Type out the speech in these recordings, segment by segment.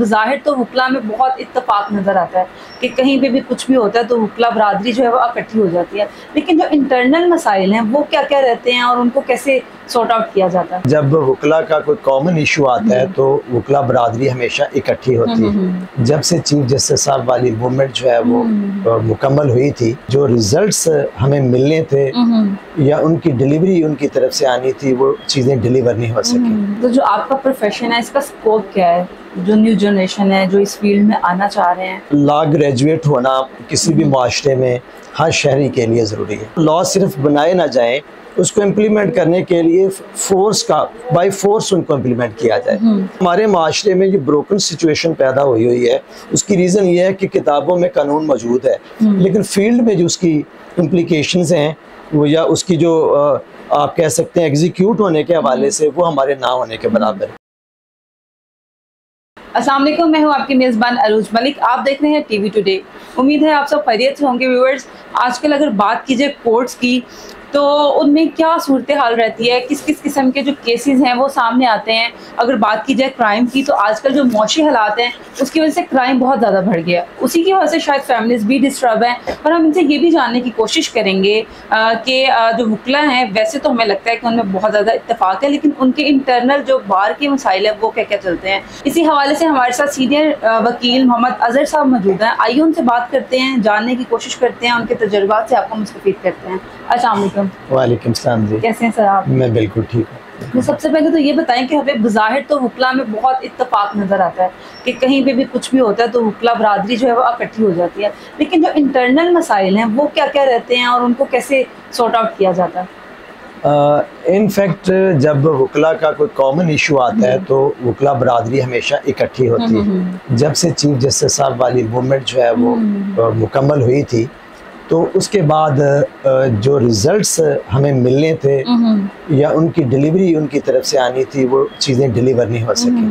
ज़ाहिर तो वकला में बहुत इत्तेफाक नज़र आता है कि कहीं पे भी कुछ भी होता है तो वकला बरादरी जो है वो इकट्ठी हो जाती है, लेकिन जो इंटरनल मसाइल हैं वो क्या क्या रहते हैं और उनको कैसे सॉर्ट आउट किया जाता है? जब वकला का कोई कॉमन इशू आता है तो वकला बरादरी हमेशा इकट्ठी होती है। जब से चीफ जस्टिस साहब वाली मूवमेंट जो है वो मुकम्मल हुई थी, जो रिजल्ट्स हमें मिलने थे या उनकी डिलीवरी उनकी तरफ से आनी थी, वो चीज़ें डिलीवर नहीं हो सकी। तो जो आपका प्रोफेशन है इसका स्कोप क्या है? जो न्यू जनरेशन है जो इस फील्ड में आना चाह रहे हैं, लॉ ग्रेजुएट होना किसी भी माशरे में हर शहरी के लिए ज़रूरी है। लॉ सिर्फ बनाए ना जाए, उसको इम्प्लीमेंट करने के लिए फोर्स का बाय फोर्स उनको इम्प्लीमेंट किया जाए। हमारे माशरे में जो ब्रोकन सिचुएशन पैदा हुई है, उसकी रीज़न ये है कि किताबों में कानून मौजूद है, लेकिन फील्ड में जो उसकी इम्प्लीकेशंस हैं वो या उसकी जो आप कह सकते हैं एग्जीक्यूट होने के हवाले से वो हमारे ना होने के बराबर है। अस्सलाम वालेकुम, मैं हूँ आपकी मेज़बान अरूज मलिक। आप देख रहे हैं टीवी टुडे। उम्मीद है आप सब खैरियत से होंगे व्यूअर्स। आजकल अगर बात कीजिए कोर्ट्स की तो उनमें क्या सूरत हाल रहती है, किस किस किस्म के जो केसेस हैं वो सामने आते हैं। अगर बात की जाए क्राइम की तो आजकल जो मौशी हालात हैं उसकी वजह से क्राइम बहुत ज़्यादा बढ़ गया, उसी की वजह से शायद फैमिलीज भी डिस्टर्ब हैं। और हम इनसे ये भी जानने की कोशिश करेंगे कि जो वकला हैं वैसे तो हमें लगता है कि उनमें बहुत ज़्यादा इत्तेफाक है, लेकिन उनके इंटरनल जो बार के मसाइल है वो क्या क्या चलते हैं। इसी हवाले से हमारे साथ सीनियर वकील मोहम्मद अजहर साहब मौजूद हैं। आइए उनसे बात करते हैं, जानने की कोशिश करते हैं, उनके तजुर्बात से आपको मुस्तफ़ीद करते हैं। अस्सलाम वालेकुम। वालेकुम सलाम जी, कैसे हैं सर आप? मैं बिल्कुल ठीक हूँ। सबसे पहले तो ये बताएं कि हमें ज़ाहिर तो वकला में बहुत इत्तेफाक नज़र आता है कि कहीं पे भी कुछ भी होता है तो वकला बरादरी जो है वो इकट्ठी हो जाती है, लेकिन जो इंटरनल मसाइल हैं वो क्या क्या रहते हैं और उनको कैसे सॉर्ट आउट किया जाता है? इनफैक्ट जब वकला का कोई कॉमन इशू आता है तो वकला बरादरी हमेशा इकट्ठी होती है। जब से चीफ जस्टिस साहब वाली मूवमेंट जो है वो मुकम्मल हुई थी तो उसके बाद जो रिजल्ट्स हमें मिलने थे या उनकी डिलीवरी उनकी तरफ से आनी थी, वो चीज़ें डिलीवर नहीं हो सकी।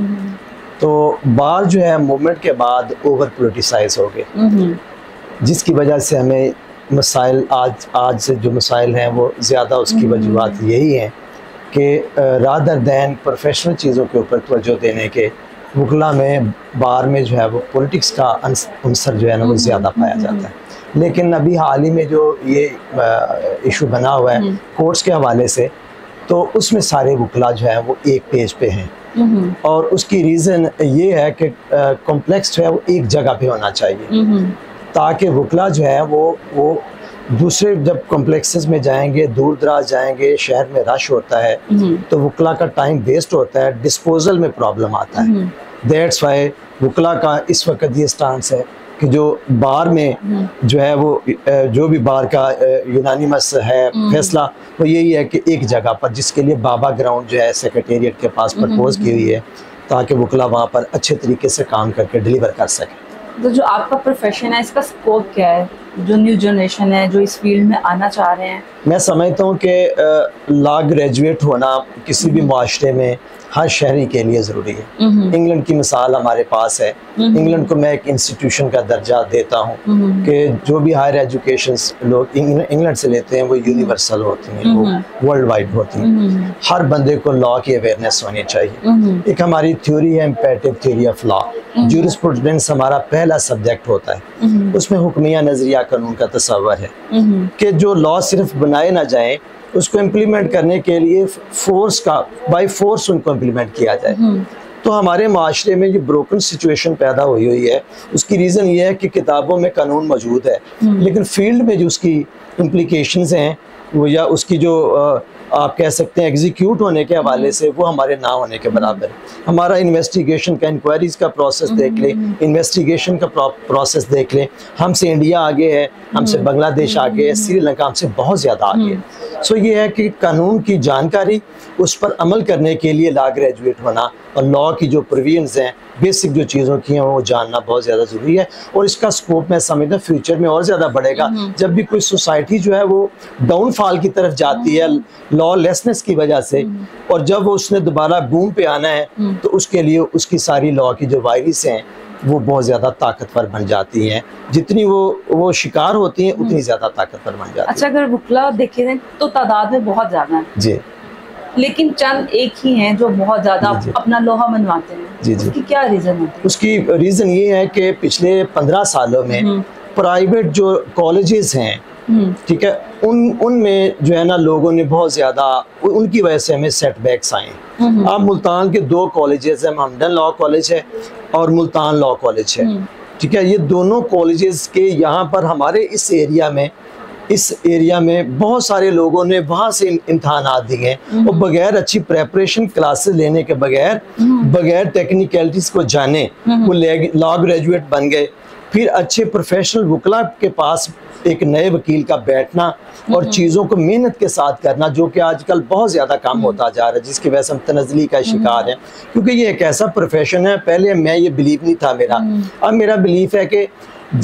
तो बार जो है मूवमेंट के बाद ओवर पोलिटिसाइज हो गए, जिसकी वजह से हमें मसाइल आज से जो मसाइल हैं वो ज़्यादा उसकी वजूहत यही हैं कि रादर दैन प्रोफेशनल चीज़ों के ऊपर तवज्जो देने के वकला में बार में जो है वो पॉलिटिक्स का अंसर जो है ना वो ज़्यादा पाया जाता है। लेकिन अभी हाल ही में जो ये इशू बना हुआ है कोर्ट्स के हवाले से, तो उसमें सारे वकला जो है वो एक पेज पे हैं और उसकी रीज़न ये है कि कॉम्प्लेक्स जो है वो एक जगह पे होना चाहिए ताकि वकला जो है वो दूसरे जब कॉम्प्लेक्सेस में जाएंगे, दूर दराज जाएंगे, शहर में रश होता है तो वकला का टाइम वेस्ट होता है, डिस्पोजल में प्रॉब्लम आता है। दैट्स वाई वकला का इस वक्त ये स्टांस है कि जो बार में जो है वो जो भी बार का यूनानिमस है फैसला वो यही है कि एक जगह पर, जिसके लिए बाबा ग्राउंड जो है सेक्रेटेरिएट के पास प्रपोज की हुई है ताकि वकला वहाँ पर अच्छे तरीके से काम करके डिलीवर कर सके। तो जो आपका प्रोफेशन है इसका स्कोप क्या है? जो न्यू जनरेशन है जो इस फील्ड में आना चाह रहे हैं, मैं समझता हूँ कि लॉ ग्रेजुएट होना किसी भी माशरे में हर शहरी के लिए ज़रूरी है। इंग्लैंड की मिसाल हमारे पास है। इंग्लैंड को मैं एक इंस्टीट्यूशन का दर्जा देता हूँ कि जो भी हायर एजुकेशन लोग इंग्लैंड से लेते हैं वो यूनिवर्सल होती हैं, वो वर्ल्ड वाइड होती हैं। हर बंदे को लॉ की अवेयरनेस होनी चाहिए। एक हमारी थ्योरी है imperative theory of law, jurisprudence हमारा पहला सब्जेक्ट होता है। उसमें हुक्मिया नजरिया कानून का तस्वर है कि जो लॉ सिर्फ बनाए ना जाए, उसको इम्प्लीमेंट करने के लिए फोर्स का बाय फोर्स उनको इम्प्लीमेंट किया जाए। तो हमारे माशरे में जो ब्रोकन सिचुएशन पैदा हुई है, उसकी रीज़न ये है कि किताबों में कानून मौजूद है, लेकिन फील्ड में जो उसकी इम्प्लीकेशंस हैं वो या उसकी जो आप कह सकते हैं एग्जीक्यूट होने के हवाले से वो हमारे ना होने के बराबर है। हमारा इन्वेस्टिगेशन का, इंक्वायरीज का प्रोसेस देख लें, इन्वेस्टिगेशन का प्रोसेस देख लें, हमसे इंडिया आगे है, हमसे बांग्लादेश आगे है, श्रीलंका हमसे बहुत ज़्यादा आगे है। सो ये है कि कानून की जानकारी, उस पर अमल करने के लिए लॉ ग्रेजुएट होना और लॉ की जो प्रोविजंस हैं, बेसिक जो चीज़ों की हैं वो जानना बहुत ज़्यादा ज़रूरी है। और इसका स्कोप मैं समझता हूँ फ्यूचर में और ज़्यादा बढ़ेगा जब भी कोई सोसाइटी जो है वो डाउनफॉल की तरफ जाती है लॉ लेसनेस की वजह से, और जब वो उसने दोबारा बूम पे आना है तो उसके लिए उसकी सारी लॉ की जो वायरस हैं वो बहुत ज़्यादा ताकतवर बन जाती हैं। जितनी वो शिकार होती हैं उतनी ज़्यादा ताकतवर बन जाती हैं। अच्छा, अगर वकला देखे तो तादाद में बहुत ज़्यादा है जी, लेकिन चंद एक ही हैं जो बहुत ज्यादा अपना लोहा मनवाते हैं। जी जी। उसकी क्या रीजन होती है? उसकी रीजन ये है कि पिछले 15 सालों में प्राइवेट जो कॉलेजेस हैं, ठीक है, उनमें जो है ना लोगों ने बहुत ज्यादा, उनकी वजह से हमें सेटबैक्स आए। अब मुल्तान के 2 कॉलेजेस हैं, हमडन लॉ कॉलेज है और मुल्तान लॉ कॉलेज है, ठीक है। ये दोनों कॉलेजेस के यहाँ पर हमारे इस एरिया में बहुत सारे लोगों ने वहाँ से इम्तहानात दिए और बगैर अच्छी प्रेपरेशन क्लासेस लेने के बगैर टेक्निकलिटीज को जाने वो लॉ ग्रेजुएट बन गए। फिर अच्छे प्रोफेशनल वकला के पास एक नए वकील का बैठना और चीज़ों को मेहनत के साथ करना, जो कि आजकल बहुत ज़्यादा कम होता जा रहा है, जिसकी वजह से हम तनज़ली का शिकार हैं। क्योंकि ये एक ऐसा प्रोफेशन है, पहले मैं ये बिलीव नहीं था मेरा, अब मेरा बिलीफ है कि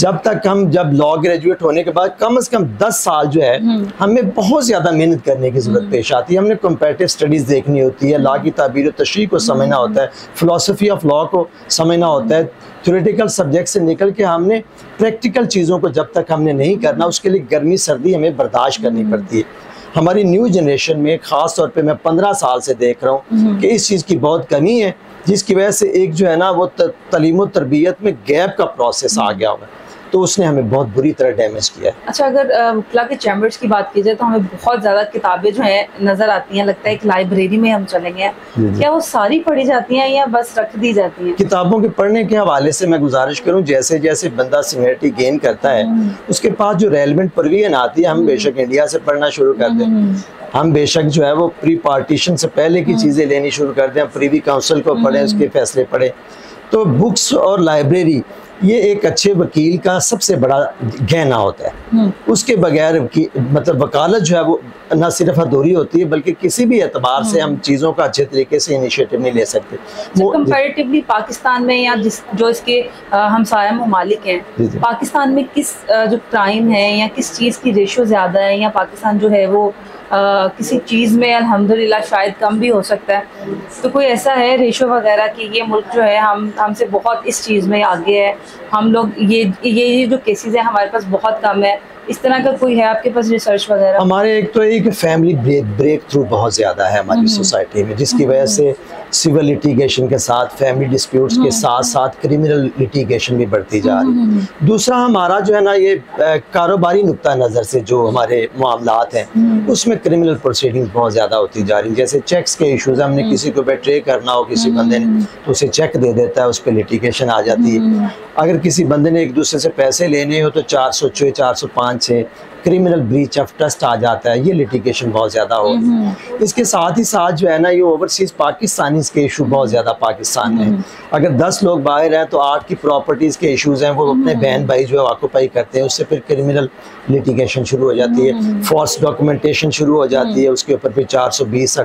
जब लॉ ग्रेजुएट होने के बाद कम से कम 10 साल जो है हमें बहुत ज़्यादा मेहनत करने की ज़रूरत पेश आती है। हमने कंपैरेटिव स्टडीज़ देखनी होती है, लॉ की ताबीर और तशरीह को समझना होता है, फ़िलासफ़ी ऑफ लॉ को समझना होता है। थ्योरेटिकल सब्जेक्ट से निकल के हमने प्रैक्टिकल चीज़ों को जब तक हमने नहीं करना, उसके लिए गर्मी सर्दी हमें बर्दाश्त करनी पड़ती है। हमारी न्यू जनरेशन में ख़ास तौर पे मैं 15 साल से देख रहा हूँ कि इस चीज़ की बहुत कमी है, जिसकी वजह से एक जो है ना वो तालीम और तरबियत में गैप का प्रोसेस आ गया हुआ, तो उसने हमें बहुत बुरी तरह डैमेज किया है। अच्छा, अगर वकला के चैम्बर्स की बात की जाए तो हमें बहुत ज़्यादा किताबें जो हैं नज़र आती हैं, लगता है एक लाइब्रेरी में हम चलेंगे। क्या वो सारी पढ़ी जाती हैं या बस रख दी जाती हैं? किताबों के पढ़ने के हवाले से मैं गुजारिश करूं, जैसे जैसे बंदा सीनियरिटी गेन करता है उसके पास जो रेलेवेंट प्रोविजन आती है, हम बेशक इंडिया से पढ़ना शुरू कर दें, हम बेशक जो है वो प्री पार्टीशन से पहले की चीज़ें लेनी शुरू कर दें, प्रीवी काउंसिल को पढ़ें, उसके फैसले पढ़ें। तो बुक्स और लाइब्रेरी ये एक अच्छे वकील का सबसे बड़ा गहना होता है। उसके बगैर मतलब वकालत जो है वो न सिर्फ अधूरी होती है, बल्कि किसी भी एतबार से हम चीज़ों का अच्छे तरीके से इनिशिएटिव नहीं ले सकते। वो कंपैरेटिवली पाकिस्तान में या जो इसके हमसाया ममालिक हैं, पाकिस्तान में किस जो क्राइम है या किस चीज़ की रेशो ज़्यादा है, या पाकिस्तान जो है वो किसी चीज़ में अल्हम्दुलिल्लाह शायद कम भी हो सकता है, तो कोई ऐसा है रेशो वगैरह कि ये मुल्क जो है हमसे बहुत इस चीज़ में आगे है, हम लोग ये जो केसेस है हमारे पास बहुत कम है, इस तरह का कोई है आपके पास रिसर्च वगैरह? हमारे एक तो एक फैमिली ब्रेक थ्रू बहुत ज़्यादा है हमारी सोसाइटी में, जिसकी वजह से सिविल लिटिगेशन के साथ, फैमिली डिस्प्यूट्स के साथ साथ क्रिमिनल लिटिगेशन भी बढ़ती जा रही है। दूसरा हमारा जो है ना ये कारोबारी नुक्ता नज़र से जो हमारे मामलात हैं उसमें क्रिमिनल प्रोसीडिंग बहुत ज़्यादा होती जा रही है। जैसे चेक्स के इशूज़, हमने किसी को बेट्रे करना हो किसी बंदे ने तो उसे चेक दे देता है, उस पर लिटिगेशन आ जाती है। अगर किसी बंदे ने एक दूसरे से पैसे लेने हो तो 406, 405 से क्रिमिनल ब्रीच ऑफ ट्रस्ट आ जाता है, ये लिटिगेशन बहुत ज़्यादा हो रही है। इसके साथ ही साथ जो है ना ये ओवरसीज़ पाकिस्तानीज़ के इशू बहुत ज़्यादा पाकिस्तान में, अगर 10 लोग बाहर हैं तो 8 की प्रॉपर्टीज़ के इशूज़ हैं वो अपने बहन भाई जो है ऑक्यूपाई करते हैं, उससे फिर क्रिमिनल लिटिगेशन शुरू हो जाती है, फॉल्स डॉक्यूमेंटेशन शुरू हो जाती है, उसके ऊपर फिर 420,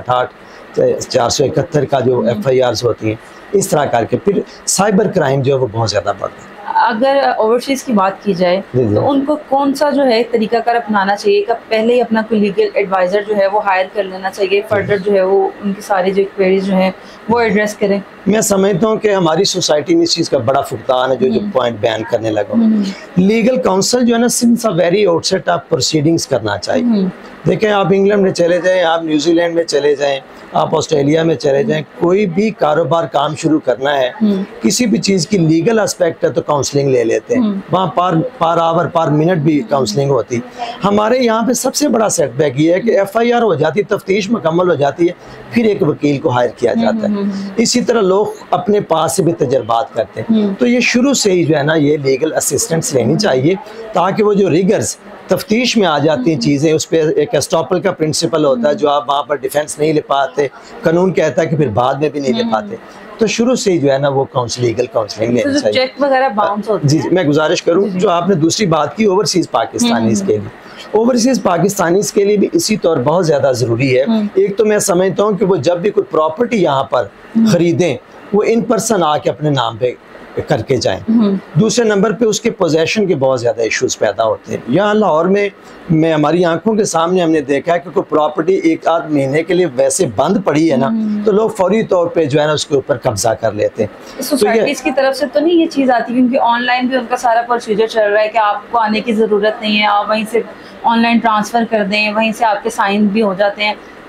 68, 471 का जो FIRs होती हैं, इस तरह करके फिर साइबर क्राइम जो है वो बहुत ज़्यादा बढ़ता है। अगर ओवरसीज की बात की जाए तो उनको कौन सा जो है तरीकाकार अपनाना चाहिए? कब पहले ही अपना कोई लीगल एडवाइज़र जो है वो हायर कर लेना चाहिए, फर्दर जो है वो उनकी सारी जो क्वेरीज जो हैं वो एड्रेस करें? मैं समझता हूँ कि हमारी सोसाइटी में इस चीज़ का बड़ा फुकदान है, जो पॉइंट बयान करने लगा। लीगल काउंसिल जो है ना सिंस अ वेरी आउटसेट आप प्रोसीडिंग्स करना चाहिए। देखें, आप इंग्लैंड में चले जाएं, आप न्यूजीलैंड में चले जाएं, आप ऑस्ट्रेलिया में चले जाएं, कोई भी कारोबार काम शुरू करना है, किसी भी चीज़ की लीगल एस्पेक्ट है तो काउंसलिंग ले लेते हैं, वहाँ पर आवर पर मिनट भी काउंसलिंग होती। हमारे यहाँ पे सबसे बड़ा सेटबैक ये है कि FIR हो जाती है, तफ्तीश मुकम्मल हो जाती है, फिर एक वकील को हायर किया जाता है। इसी तरह लोग अपने पास से भी तजर्बात करते हैं, तो ये शुरू से ही जो है ना ये लीगल असिस्टेंस लेनी चाहिए, ताकि वो जो रिगर्स तफ्तीश में आ जाती हैं चीज़ें, उस पर एक एस्टॉपल का प्रिंसिपल होता है, जो आप वहाँ पर डिफेंस नहीं ले पाते, कानून कहता है कि फिर बाद में भी नहीं ले पाते, तो शुरू से ही जो है ना वो लीगल काउंसलिंग लेनी चाहिए। चेक वगैरह बाउंस होते हैं। जी, मैं गुजारिश करूँ, जो आपने दूसरी बात की ओवरसीज़ पाकिस्तानीज़ के लिए, ओवरसीज़ पाकिस्तानीज़ के लिए भी इसी तौर बहुत ज़्यादा ज़रूरी है। एक तो मैं समझता हूँ कि वो जब भी कोई प्रॉपर्टी यहाँ पर ख़रीदें वो इन पर्सन आके अपने नाम पे करके जाएं। दूसरे नंबर पे उसके पोजेशन के बहुत ज़्यादा इश्यूज पैदा होते हैं। यहाँ लाहौर में हमारी आंखों के सामने हमने देखा है कि कोई प्रॉपर्टी एक आध महीने के लिए वैसे बंद पड़ी है ना, तो लोग फौरी तौर पे जो है ना उसके ऊपर कब्जा कर लेते हैं। सोसाइटीज की तरफ से तो नहीं ये चीज़ आती, क्योंकि ऑनलाइन भी उनका सारा प्रोसीजर चल रहा है कि आपको आने की ज़रूरत नहीं है, आप वहीं से ऑनलाइन ट्रांसफ़र कर दें, वहीं से आपके साइन भी हो जाते हैं,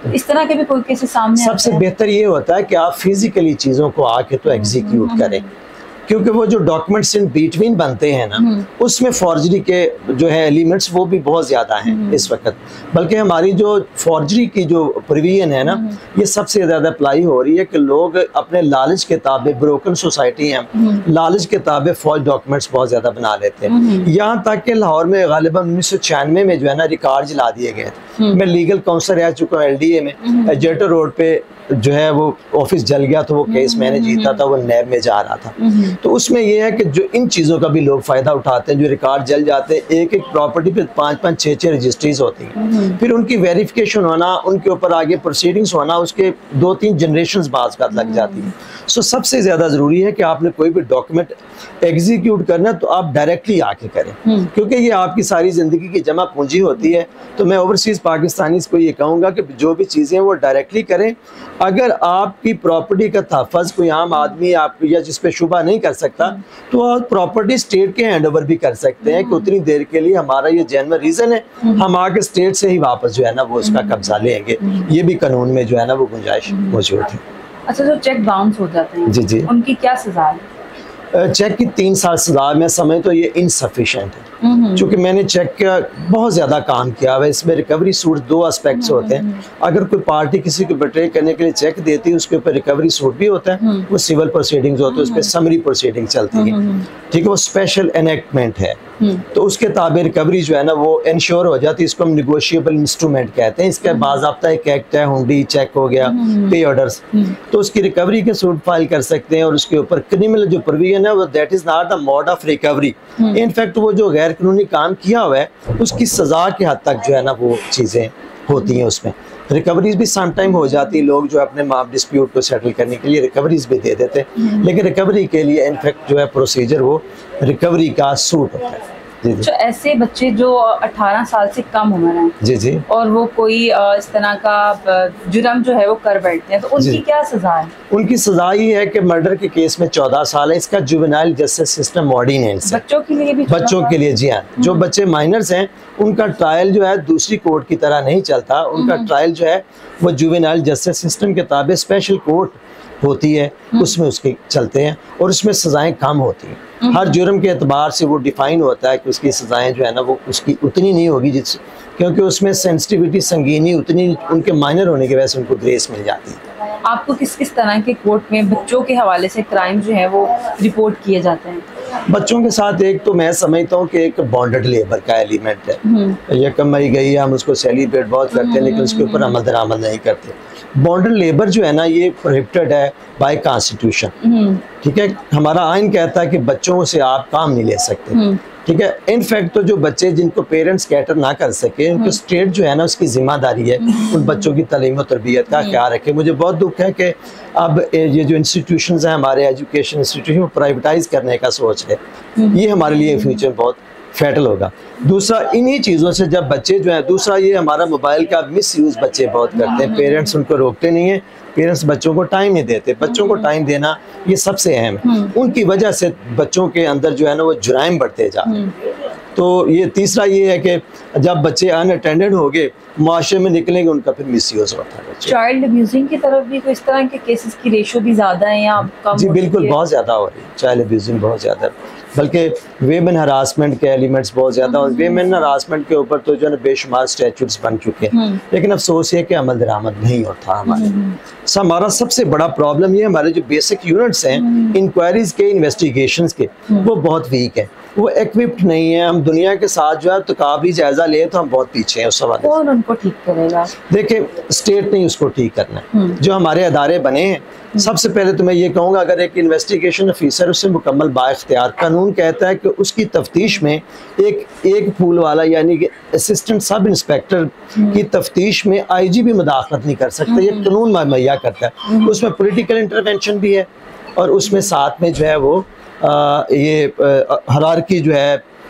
इस तरह के भी कोई केसेस सामने सबसे बेहतर ये होता है कि आप फिजिकली चीज़ों को आके तो एग्जीक्यूट करें, क्योंकि वो जो डॉक्यूमेंट्स इन बिटवीन बनते हैं ना, उसमें फॉर्जरी के जो है एलिमेंट्स वो भी बहुत ज़्यादा हैं इस वक्त। बल्कि हमारी जो फॉर्जरी की जो प्रोविजन है ना, ये सबसे ज़्यादा अप्लाई हो रही है कि लोग अपने लालच के ताबे, ब्रोकन सोसाइटी हैं, लालच के ताबे फॉल्स डॉक्यूमेंट्स बहुत ज़्यादा बना लेते हैं। यहाँ तक कि लाहौर में गालिबन 1996 में जो है ना रिकॉर्ड जला दिए गए थे। मैं लीगल काउंसलर रह चुका हूँ LDA में। एजेटर रोड पे जो है वो ऑफिस जल गया, तो वो केस मैंने जीता था, वो नैब में जा रहा था। तो उसमें ये है कि जो इन चीज़ों का भी लोग फ़ायदा उठाते हैं, जो रिकॉर्ड जल जाते हैं, एक एक प्रॉपर्टी पे 5-5, 6-6 रजिस्ट्रीज होती हैं, फिर उनकी वेरिफिकेशन होना, उनके ऊपर आगे प्रोसीडिंग्स होना, उसके 2-3 जनरेशंस बाद लग जाती है। सो सबसे ज़्यादा ज़रूरी है कि आपने कोई भी डॉक्यूमेंट एग्जीक्यूट करना तो आप डायरेक्टली आके करें, क्योंकि ये आपकी सारी ज़िंदगी की जमा पूंजी होती है। तो मैं ओवरसीज़ पाकिस्तानीज़ को ये कहूँगा कि जो भी चीज़ें वो डायरेक्टली करें। अगर आपकी प्रॉपर्टी का तहफ़्फ़ुज़ कोई आम आदमी आप या जिस पे शुबा नहीं कर सकता, तो आप प्रॉपर्टी स्टेट के हैंड ओवर भी कर सकते हैं कि उतनी देर के लिए हमारा ये जेन्युइन रीज़न है, हम आके स्टेट से ही वापस जो है ना वो उसका कब्जा लेंगे। ये भी कानून में जो है ना वो गुंजाइश मौजूद है। अच्छा, जो चेक बाउंस हो जाते हैं, जी, उनकी क्या सजा है? चेक की 3 साल सजा मैं समझ तो ये इनसफिशेंट है, क्योंकि मैंने चेक का बहुत ज़्यादा काम किया हुआ है। इसमें रिकवरी सूट 2 एस्पेक्ट्स होते हैं। अगर कोई पार्टी किसी को बिट्रे करने के लिए चेक देती है, उसके ऊपर रिकवरी सूट भी होता है, वो सिविल प्रोसीडिंग्स होते हैं, उस पर समरी प्रोसीडिंग चलती है, ठीक है, वो स्पेशल एनेक्टमेंट है। तो उसके ताबे रिकवरी जो है ना वो इंश्योर हो जाती है। इसको हम निगोशिएबल इंस्ट्रूमेंट कहते हैं। इसका बाज़ाब्ता एक एक्ट है, हुंडी चेक हो गया, पे ऑर्डर्स, तो उसकी रिकवरी के सूट फाइल कर सकते हैं। और उसके ऊपर क्रिमिनल जो प्रोविजन है वो that is not the mode of recovery. In fact वो जो गैर कानूनी काम किया हुआ है उसकी सज़ा के हद तक जो है ना वो चीज़ें होती हैं। उसमें रिकवरीज भी सम टाइम हो जाती है। लोग जो अपने माप डिस्प्यूट को सेटल करने के लिए रिकवरीज भी दे देते हैं, लेकिन रिकवरी के लिए इनफैक्ट जो है प्रोसीजर वो रिकवरी का सूट होता है। तो ऐसे बच्चे जो 18 साल से कम उम्र है, जी, और वो कोई इस तरह का जुर्म जो है वो कर बैठते हैं, तो उनकी क्या सजा है? उनकी सजा ये है कि मर्डर के केस में 14 साल है। इसका जुवेनाइल जस्टिस सिस्टम ऑर्डिनेंस है बच्चों के लिए भी, बच्चों के लिए, जी हाँ। जो बच्चे माइनर्स हैं उनका ट्रायल जो है दूसरी कोर्ट की तरह नहीं चलता। उनका ट्रायल जो है वो जुवेनाइल जस्टिस सिस्टम के ताबे स्पेशल कोर्ट होती है, उसमें उसके चलते हैं और उसमें सजाएं कम होती हैं। हर जुर्म के एतबार से वो डिफाइन होता है कि उसकी सजाएं जो है ना वो उसकी उतनी नहीं होगी जिस, क्योंकि उसमें सेंसिटिविटी, संगीनी उतनी उनके माइनर होने की वजह से उनको ग्रेस मिल जाती है। आपको किस किस तरह के कोर्ट में बच्चों के हवाले से क्राइम जो है वो रिपोर्ट किए जाते हैं? बच्चों के साथ एक तो मैं समझता हूँ कि एक बॉन्डेड लेबर का एलिमेंट है। ये कमाई गई है, हम उसको सेलिब्रेट बहुत करते हैं, लेकिन उसके ऊपर अमल दरामद नहीं करते। बॉन्डेड लेबर जो है ना ये प्रोहिबिटेड है बाय कॉन्स्टिट्यूशन, ठीक है। हमारा आइन कहता है कि बच्चों से आप काम नहीं ले सकते, ठीक है। इनफैक्ट तो जो बच्चे जिनको पेरेंट्स कैटर ना कर सके, उनको स्टेट जो है ना उसकी जिम्मेदारी है उन बच्चों की तालीम और तरबियत का ख्याल रखे। मुझे बहुत दुख है कि अब ये जो इंस्टीट्यूशंस हैं हमारे एजुकेशन इंस्टीट्यूशन वो प्राइवेटाइज करने का सोच है। ये हमारे लिए फ्यूचर बहुत फैटल होगा। दूसरा इन्हीं चीज़ों से जब बच्चे जो है, दूसरा ये हमारा मोबाइल का मिस यूज़ बच्चे बहुत करते हैं। पेरेंट्स उनको रोकते नहीं हैं, पेरेंट्स बच्चों को टाइम नहीं देते। बच्चों को टाइम देना ये सबसे अहम है। उनकी वजह से बच्चों के अंदर जो है ना वो जुराइम बढ़ते जा रहे हैं। तो ये तीसरा ये है कि जब बच्चे अनअटेंडेड हो गए मुआशरे में निकलेंगे, उनका फिर मिसयूज होता है। चाइल्ड अब्यूजिंग की तरफ भी कोई इस तरह के केसेस की रेशो भी ज़्यादा है या कम? जी बिल्कुल, बहुत ज़्यादा हो रही है। चाइल्ड अब्यूजिंग बहुत ज़्यादा, बल्कि वेमेन हरासमेंट के एलिमेंट्स बहुत ज़्यादा। और वेमेन हरासमेंट के ऊपर तो जो है बेशुमार स्टैट्यूट्स बन चुके हैं, लेकिन अफसोस ये कि अमल दरामद नहीं होता हमारे। हमारा सबसे बड़ा प्रॉब्लम ये हमारे जो बेसिक यूनिट्स हैं इंक्वायरीज के, इन्वेस्टिगेशंस के, वो बहुत वीक है, वो इक्विप्ड नहीं है। हम दुनिया के साथ जो है तकाबली जायजा ले तो हम बहुत पीछे हैं उस सवाल। कौन उनको ठीक करेगा? देखिए स्टेट ने उसको ठीक करना है। जो हमारे अदारे बने हैं, सबसे पहले तो मैं ये कहूँगा अगर एक इन्वेस्टिगेशन ऑफिसर उससे मुकम्मल बाइख्तियार, कानून कहता है कि उसकी तफ्तीश में एक पूल वाला यानी कि असिस्टेंट सब इंस्पेक्टर की तफ्तीश में IG भी मुदाखलत नहीं कर सकता। ये कानून मुहैया करता है। उसमें पॉलिटिकल इंटरवेंशन भी है और उसमें साथ में जो है वो ये हायरार्की जो है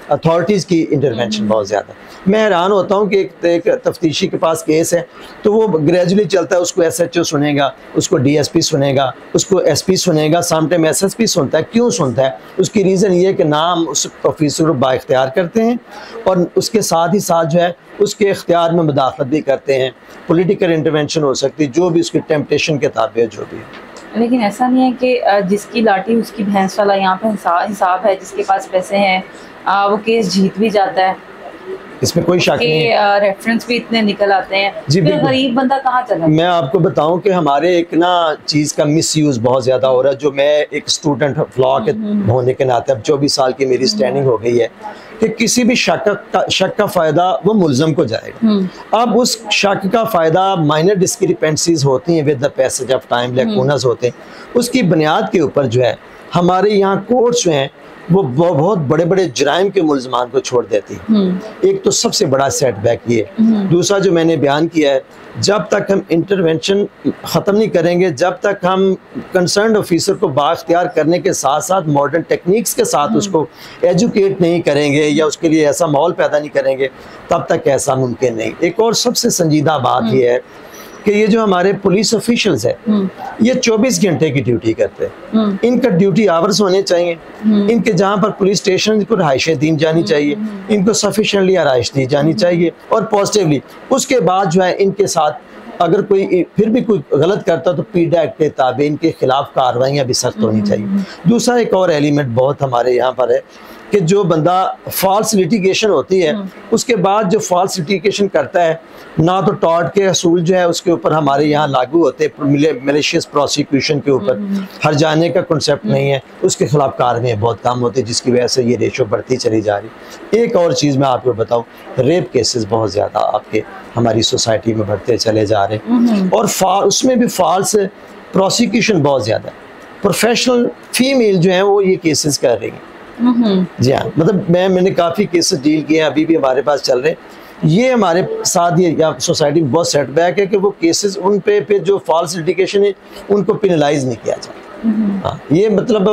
अथॉरिटीज़ की इंटरवेंशन बहुत ज़्यादा। मैं हैरान होता हूँ कि एक तफ्तीशी के पास केस है तो वो ग्रेजुअली चलता है, उसको SHO सुनेगा, उसको DSP सुनेगा, उसको SP सुनेगा, समटाइम SSP सुनता है। क्यों सुनता है? उसकी रीज़न ये है कि नाम उस ऑफिसर को बाइख्तियार करते हैं और उसके साथ ही साथ जो है उसके इख्तियार में मुदाखलत भी करते हैं। पॉलिटिकल इंटरवेंशन हो सकती है, जो भी उसकी टेम्पटेशन के ताबे है, जो भी है। लेकिन ऐसा नहीं है कि जिसकी लाठी उसकी भैंस वाला यहाँ पे हिसाब है, जिसके पास पैसे हैं वो केस जीत भी जाता है, इसमें कोई शक नहीं है। रेफरेंस भी इतने निकल आते हैं, जी फिर गरीब बंदा कहाँ चला? मैं आपको बताऊं कि हमारे एक ना चीज़ का मिसयूज़ बहुत ज़्यादा हो रहा है। जो मैं एक स्टूडेंट लॉ के होने के नाते अब 24 साल की मेरी स्टैंडिंग हो गई है कि किसी भी शक का फ़ायदा वो मुल्ज़म को जाएगा। अब उस शक का फ़ायदा माइनर डिस्क्रिपेंसीज होती हैं with the passage of time, lacunas होते हैं, उसकी बुनियाद के ऊपर जो है हमारे यहाँ कोर्ट्स जो हैं वो बहुत बड़े बड़े जराइम के मुल्ज़मान को छोड़ देती है। एक तो सबसे बड़ा सेटबैक ये। दूसरा जो मैंने बयान किया है, जब तक हम इंटरवेंशन ख़त्म नहीं करेंगे, जब तक हम कंसर्न ऑफिसर को बाख्तियार करने के साथ साथ मॉडर्न टेक्निक्स के साथ उसको एजुकेट नहीं करेंगे या उसके लिए ऐसा माहौल पैदा नहीं करेंगे, तब तक ऐसा मुमकिन नहीं। एक और सबसे संजीदा बात यह है कि ये जो हमारे पुलिस ऑफिशियल्स हैं ये 24 घंटे की ड्यूटी करते हैं। इनका ड्यूटी आवर्स होने चाहिए। इनके जहाँ पर पुलिस स्टेशन को रहायशें दी जानी चाहिए, इनको सफिशिएंटली आराइश दी जानी चाहिए और पॉजिटिवली। उसके बाद जो है इनके साथ अगर कोई फिर भी कोई गलत करता तो पीडा एक्ट के ताबे इनके खिलाफ कार्रवाइयाँ भी सख्त होनी चाहिए। दूसरा एक और एलिमेंट बहुत हमारे यहाँ पर है कि जो बंदा फॉल्स लिटिगेशन होती है उसके बाद जो फॉल्स लिटिगेशन करता है, ना तो टॉर्ट के असूल जो है उसके ऊपर हमारे यहाँ लागू होते हैं, मैलिशियस प्रोसिक्यूशन के ऊपर हर जाने का कॉन्सेप्ट नहीं है, उसके खिलाफ कार्रवाई बहुत कम होती है, जिसकी वजह से ये रेशो बढ़ती चली जा रही। एक और चीज़ मैं आपको बताऊँ, रेप केसेस बहुत ज़्यादा आपके हमारी सोसाइटी में बढ़ते चले जा रहे हैं और उसमें भी फॉल्स प्रोसिक्यूशन बहुत ज़्यादा है। प्रोफेशनल फीमेल जो है वो ये केसेस कर रही हैं। जी हाँ, मतलब मैंने काफ़ी केसेस डील किए हैं, अभी भी हमारे पास चल रहे हैं। ये हमारे साथ ये या सोसाइटी में बहुत सेटबैक है कि वो केसेस उन पे फिर जो फॉल्स लिटिगेशन है उनको पेनलाइज नहीं किया जाता। हाँ, ये मतलब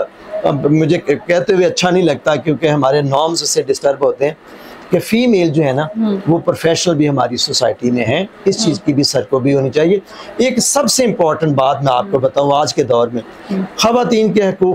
अब मुझे कहते हुए अच्छा नहीं लगता, क्योंकि हमारे नॉर्म्स से डिस्टर्ब होते हैं कि फ़ीमेल जो है ना वो प्रोफेशनल भी हमारी सोसाइटी में है। इस चीज़ की भी सरकोबी होनी चाहिए। एक सबसे इम्पॉर्टेंट बात मैं आपको बताऊँ, आज के दौर में ख़वातीन के हकूक़,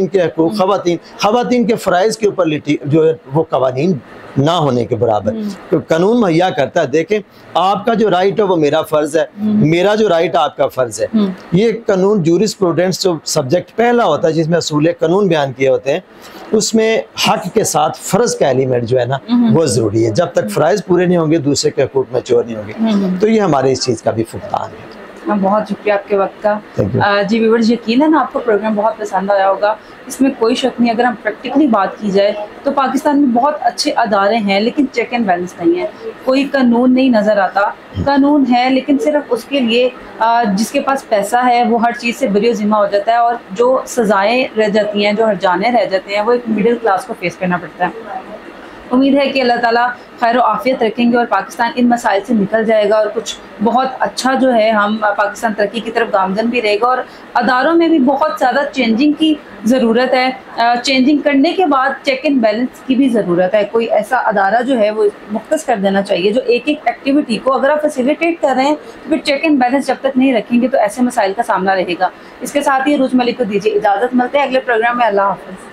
ख़वातीन के फ़राइज़ के ऊपर जो है वो कवानीन ना होने के बराबर तो कानून मुहैया करता है। देखें, आपका जो राइट है वो मेरा फ़र्ज़ है, मेरा जो राइट आपका फ़र्ज़ है। ये कानून जूरिस्प्रूडेंस जो सब्जेक्ट पहला होता है जिसमें असूल कानून बयान किए होते हैं, उसमें हक के साथ फ़र्ज़ का एलिमेंट जो है ना वो ज़रूरी है। जब तक फ़राइज़ पूरे नहीं होंगे दूसरे के हकूक़ मैच्योर नहीं होंगे। तो ये हमारे इस चीज़ का भी फुकदान है। बहुत शुक्रिया आपके वक्त का। जी व्यूअर्स, यकीन है ना आपको प्रोग्राम बहुत पसंद आया होगा, इसमें कोई शक नहीं। अगर हम प्रैक्टिकली बात की जाए तो पाकिस्तान में बहुत अच्छे अदारे हैं लेकिन चेक एंड बैलेंस नहीं है। कोई कानून नहीं नज़र आता, कानून है लेकिन सिर्फ उसके लिए जिसके पास पैसा है वो हर चीज़ से बरी ज़िम्मा हो जाता है और जो सज़ाएँ रह जाती हैं, जो हर्जाने रह जाते हैं, वो एक मिडिल क्लास को फेस करना पड़ता है। उम्मीद है कि अल्लाह ताला खैर आफियत रखेंगे और पाकिस्तान इन मसाइल से निकल जाएगा और कुछ बहुत अच्छा जो है हम पाकिस्तान तरक्की की तरफ गामजन भी रहेगा। और अदारों में भी बहुत ज़्यादा चेंजिंग की ज़रूरत है। चेंजिंग करने के बाद चेक एंड बैलेंस की भी ज़रूरत है। कोई ऐसा अदारा जो है वो मुख्तस कर देना चाहिए जो एक एक एक्टिविटी को, अगर आप फैसिलिटेट कर रहे हैं तो फिर चेक एंड बैलेंस जब तक नहीं रखेंगे तो ऐसे मसाइल का सामना रहेगा। इसके साथ ही अरूज मलिक को दीजिए इजाज़त, मिलते हैं अगले प्रोग्राम में। अल्लाह हाफ़िज़।